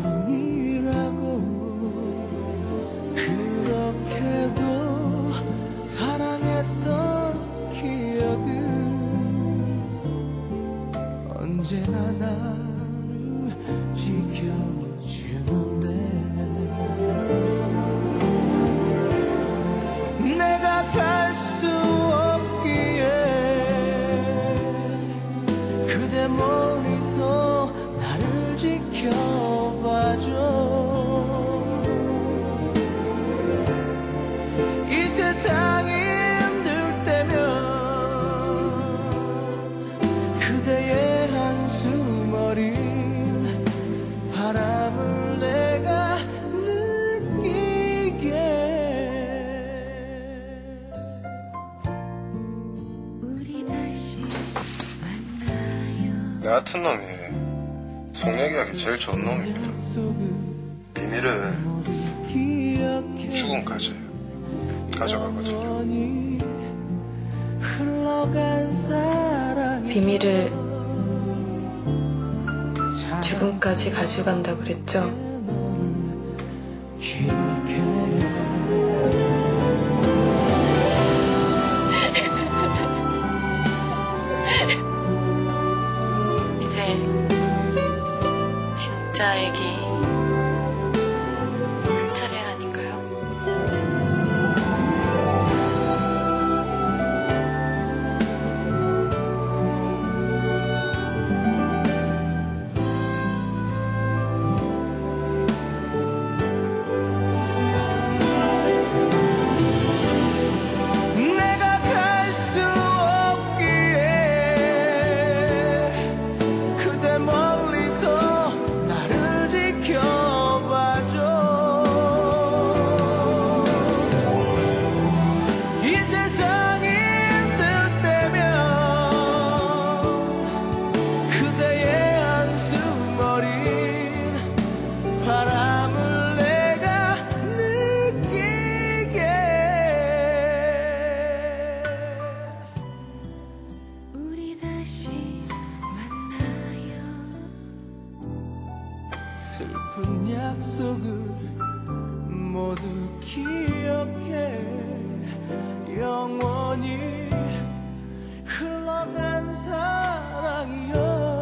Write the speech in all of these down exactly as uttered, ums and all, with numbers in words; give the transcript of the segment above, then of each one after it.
운명이라고 그렇게도 사랑했던 기억은 언제나 나를 지켜주는데 내가 갈 수 없기에 그대 멀리서 나를 지켜봐줘. 이 세상이 힘들 때면 그대의 한숨 어린 바람을 내가 느끼게. 우리 다시 만나요. 나 같은 놈이 속 얘기하기 제일 좋은 놈입니다. 비밀을 죽음까지 가져가거든요. 비밀을 죽음까지 가져간다 그랬죠? 이제 진짜 애기 할 차례 아닌가요? 내가 갈 수 없기에 그대 멀리서 나를 지켜봐줘. 이 세상이 힘들 때면 그대의 한숨 어린 바람을 내가 느끼게. 우리 다시 만나요. 슬픈 약속을 모두 기억해. 영원히 흘러간 사랑이여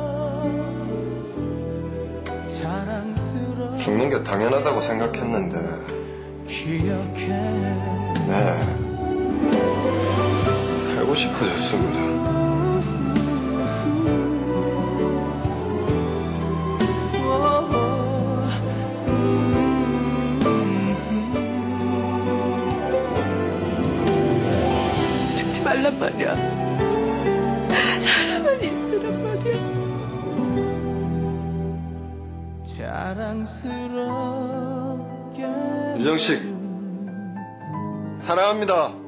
자랑스러워 죽는 게 당연하다고 생각했는데 기억해. 네 살고 싶어졌어 그래. 죽지 말란 말이야. 사람은 있으란 말이야. 자랑스럽게 유정식 사랑합니다.